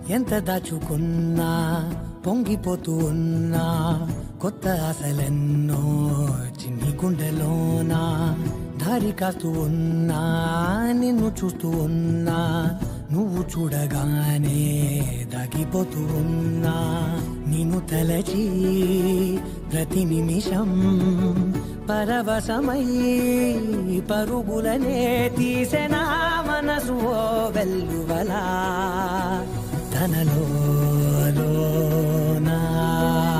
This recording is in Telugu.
ఎంత దాచుకున్నా పొంగిపోతూ ఉన్నా కొత్త ఆశలెన్నో చిన్ని గుండెలోనా దారి కాస్తూ ఉన్నా నిన్ను చూస్తూ ఉన్నా నువ్వు చూడగానే దాగిపోతూ ఉన్నా నిన్ను తలచి ప్రతి నిమిషం పరవశమై పరుగులనే తీసెనా మనసు ఓ వెల్లువలా తనలో నా